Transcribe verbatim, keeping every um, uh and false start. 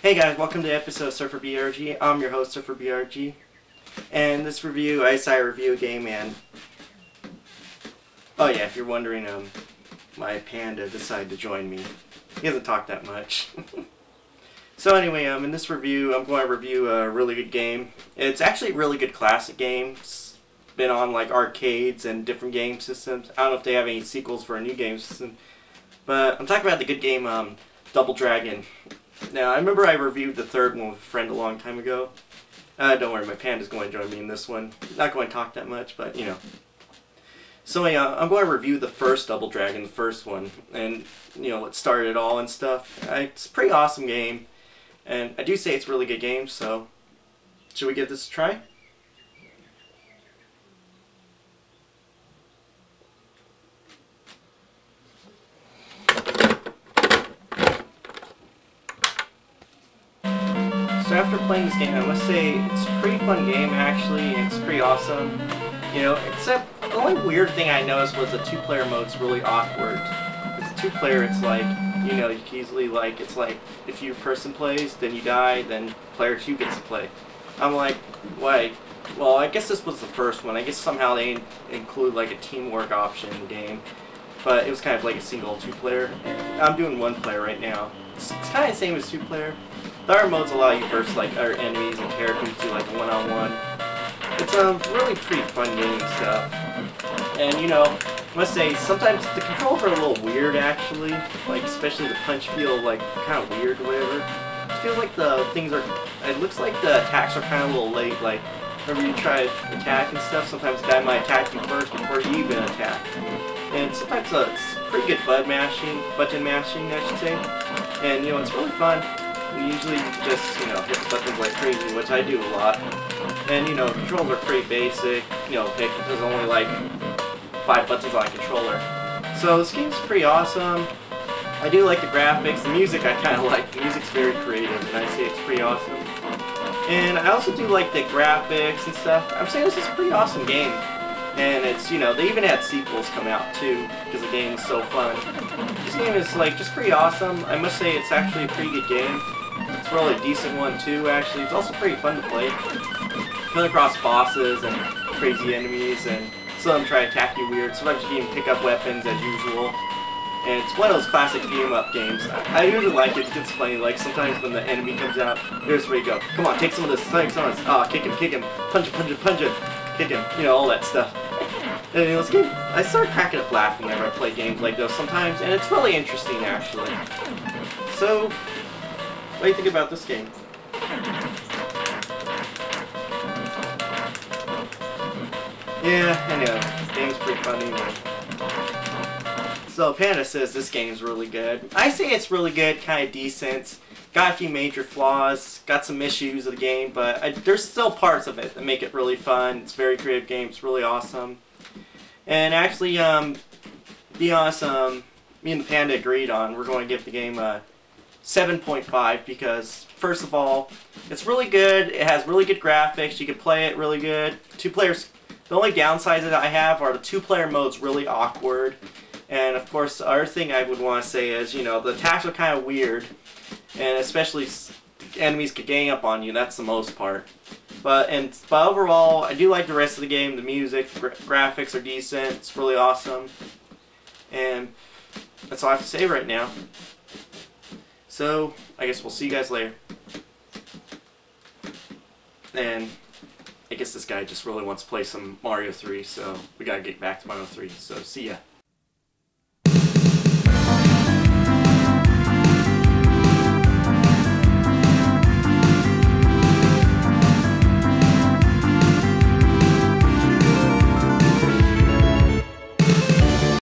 Hey guys, welcome to episode of Surfer B R G. I'm your host, Surfer B R G. And this review, I decided to review a game and... Oh yeah, if you're wondering, um, my panda decided to join me. He hasn't talked that much. So anyway, um, in this review, I'm going to review a really good game. It's actually a really good classic game. It's been on like arcades and different game systems. I don't know if they have any sequels for a new game system. But I'm talking about the good game, um, Double Dragon. Now, I remember I reviewed the third one with a friend a long time ago. Uh, don't worry, my panda's going to join me in this one. Not going to talk that much, but, you know. So, yeah, I'm going to review the first Double Dragon, the first one, and, you know, what started it all and stuff. It's a pretty awesome game, and I do say it's a really good game, so should we give this a try? So after playing this game, I must say it's a pretty fun game actually, and it's pretty awesome. You know, except the only weird thing I noticed was the two-player mode's really awkward. Because two-player, it's like, you know, you can easily like, it's like if your person plays, then you die, then player two gets to play. I'm like, why? Well, I guess this was the first one. I guess somehow they include like a teamwork option in the game, but it was kind of like a single two-player. I'm doing one-player right now. It's, it's kind of the same as two-player. The other modes allow you versus like other enemies and characters to like one-on-one. It's a um, really pretty fun game and stuff. And you know, I must say sometimes the controls are a little weird actually. Like especially the punch feel like kind of weird or whatever. It feels like the things are. It looks like the attacks are kind of a little late. Like whenever you try to attack and stuff, sometimes the guy might attack you first before you even attack. And sometimes uh, it's pretty good button mashing, button mashing I should say. And you know, it's really fun. And usually you just, you know, hit the buttons like crazy, which I do a lot. And, you know, controls are pretty basic. You know, there's only like five buttons on a controller. So this game's pretty awesome. I do like the graphics. The music I kind of like. The music's very creative, and I say it's pretty awesome. And I also do like the graphics and stuff. I'm saying this is a pretty awesome game. And it's, you know, they even had sequels come out too, because the game is so fun. This game is, like, just pretty awesome. I must say it's actually a pretty good game. It's really a decent one too, actually. It's also pretty fun to play. Coming across bosses and crazy enemies, and some of them try to attack you weird. Sometimes you can even pick up weapons as usual. And it's one of those classic beat-em-up games. I, I usually like it because it's funny. Like, sometimes when the enemy comes out, here's where you go. Come on, take some of this, take some of this. Ah, oh, kick him, kick him. Punch him, punch him, punch him. Kick him. You know, all that stuff. And you know, this game, I start cracking up laughing whenever I play games like those sometimes, and it's really interesting actually. So, what do you think about this game? Yeah, I know. The game's pretty funny. So, Panda says this game's really good. I say it's really good, kind of decent. Got a few major flaws, got some issues of the game, but I, there's still parts of it that make it really fun. It's a very creative game. It's really awesome. And actually, um, to be honest, um, me and the Panda agreed on we're going to give the game a seven point five because, first of all, it's really good. It has really good graphics. You can play it really good. Two players. The only downsides that I have are the two-player mode's really awkward. And, of course, the other thing I would want to say is, you know, the attacks are kind of weird. And especially enemies could gang up on you. That's the most part. But and but overall, I do like the rest of the game. The music, the gra graphics are decent. It's really awesome, and that's all I have to say right now. So I guess we'll see you guys later. And I guess this guy just really wants to play some Mario three, so we gotta get back to Mario three. So see ya.